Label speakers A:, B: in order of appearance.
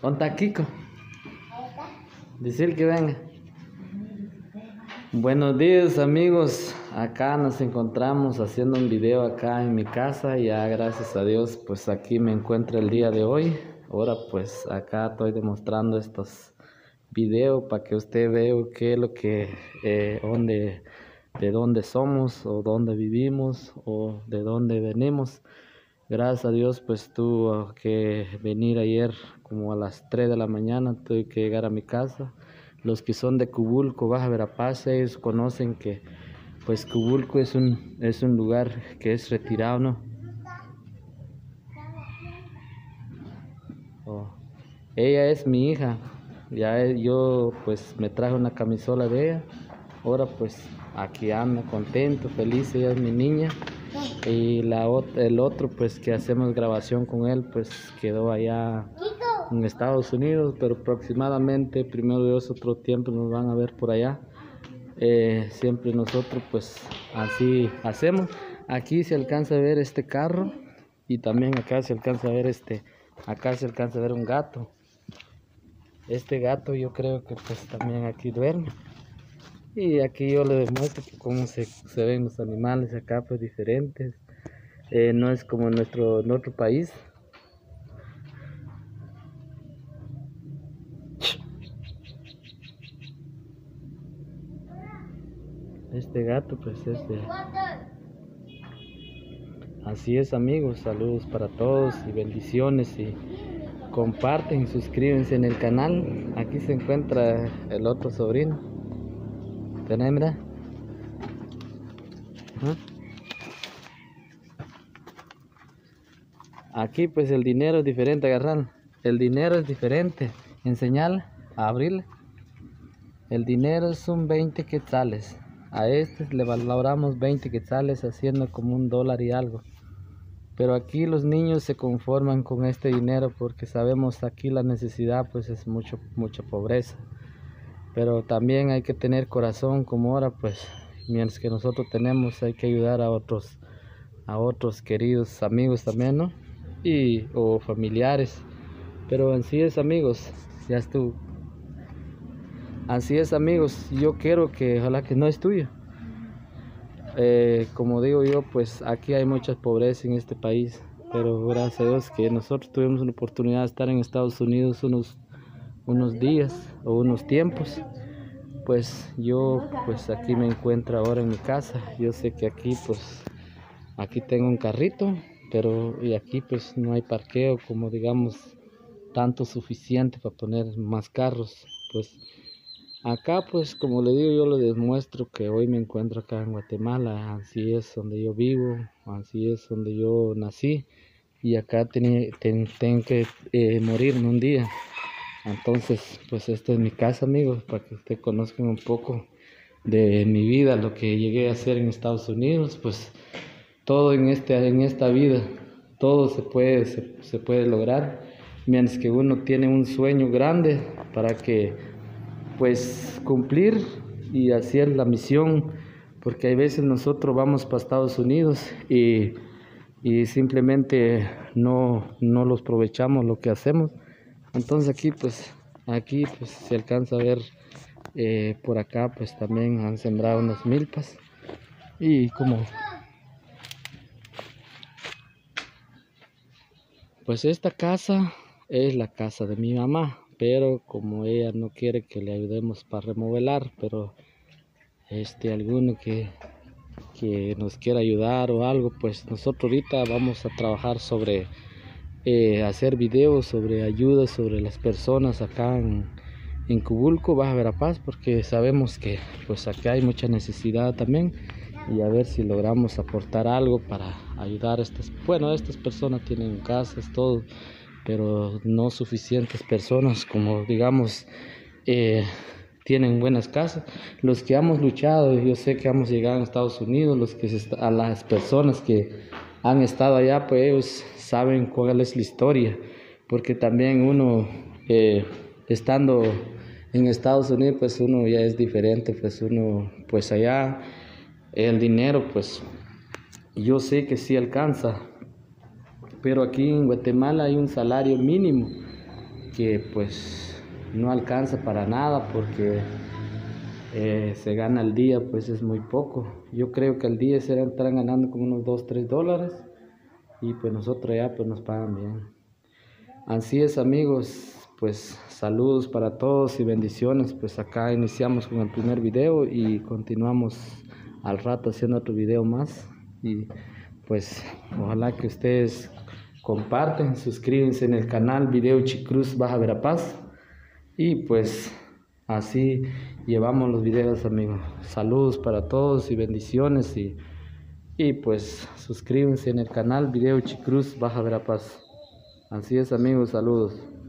A: ¿Dónde está Kiko? Decir que venga. Buenos días amigos, acá nos encontramos haciendo un video acá en mi casa. Ya gracias a Dios pues aquí me encuentro el día de hoy. Ahora pues acá estoy demostrando estos videos para que usted vea qué es lo que, de dónde somos o dónde vivimos o de dónde venimos. Gracias a Dios pues tuve que venir ayer como a las 3 de la mañana, tuve que llegar a mi casa. Los que son de Cubulco, Baja Verapaz, ellos conocen que pues Cubulco es un lugar que es retirado, ¿no? Oh. Ella es mi hija, yo pues me traje una camisola de ella. Ahora pues aquí anda contento, feliz, ella es mi niña. Y el otro pues que hacemos grabación con él pues quedó allá en Estados Unidos, pero aproximadamente, primero Dios, otro tiempo nos van a ver por allá. Siempre nosotros pues así hacemos. Aquí se alcanza a ver este carro y también acá se alcanza a ver acá se alcanza a ver un gato. Este gato yo creo que pues también aquí duerme. Y aquí yo le demuestro que cómo se ven los animales acá pues diferentes. No es como en nuestro país. Este gato pues así es amigos, saludos para todos y bendiciones, y comparten, suscríbanse en el canal. Aquí se encuentra el otro sobrino. ¿Tenés, mira? Aquí pues el dinero es diferente, agarrar. El dinero es diferente. Enseñarle a abrirle. El dinero son 20 quetzales. A este le valoramos 20 quetzales, haciendo como $1 y algo. Pero aquí los niños se conforman con este dinero porque sabemos aquí la necesidad pues es mucha pobreza. Pero también hay que tener corazón, como ahora pues mientras que nosotros tenemos hay que ayudar a otros queridos amigos también, ¿no? O familiares. Pero así es amigos, ya estuvo. Así es amigos, yo quiero que ojalá que no es tuyo. Como digo yo, pues aquí hay mucha pobreza en este país, pero gracias a Dios que nosotros tuvimos una oportunidad de estar en Estados Unidos unos días o unos tiempos. Pues yo pues aquí me encuentro ahora en mi casa. Yo sé que aquí pues aquí tengo un carrito, y aquí pues no hay parqueo como digamos tanto suficiente para poner más carros. Pues acá pues como le digo, yo le demuestro que hoy me encuentro acá en Guatemala. Así es donde yo vivo, así es donde yo nací, y acá tengo que morirme un día. Entonces pues esta es mi casa amigos, para que ustedes conozcan un poco de mi vida, lo que llegué a hacer en Estados Unidos. Pues todo en esta vida, todo se puede lograr, mientras que uno tiene un sueño grande para que pues cumplir y hacer la misión, porque hay veces nosotros vamos para Estados Unidos y simplemente no los aprovechamos lo que hacemos. Entonces aquí pues se alcanza a ver, por acá pues también han sembrado unas milpas, y como pues esta casa es la casa de mi mamá, pero como ella no quiere que le ayudemos para remodelar, pero alguno que nos quiera ayudar o algo, pues nosotros ahorita vamos a trabajar sobre hacer videos sobre ayuda sobre las personas acá en Cubulco, Baja Verapaz, porque sabemos que pues acá hay mucha necesidad también, y a ver si logramos aportar algo para ayudar a estas personas tienen casas, todo, pero no suficientes personas como digamos tienen buenas casas. Los que hemos luchado, yo sé que hemos llegado a Estados Unidos, a las personas que han estado allá, pues ellos saben cuál es la historia, porque también uno estando en Estados Unidos pues uno ya es diferente, pues uno pues allá el dinero pues yo sé que sí alcanza, pero aquí en Guatemala hay un salario mínimo que pues no alcanza para nada porque se gana al día, pues es muy poco. Yo creo que al día estarán ganando como unos $2-3 y pues nosotros ya pues nos pagan bien. Así es, amigos, pues saludos para todos y bendiciones. Pues acá iniciamos con el primer video y continuamos al rato haciendo otro video más. Y pues ojalá que ustedes comparten, suscríbanse en el canal Video Chicruz Baja Verapaz. Y pues así llevamos los videos, amigos. Saludos para todos y bendiciones. Y pues suscríbanse en el canal Video Chicruz Baja Verapaz. Así es, amigos, saludos.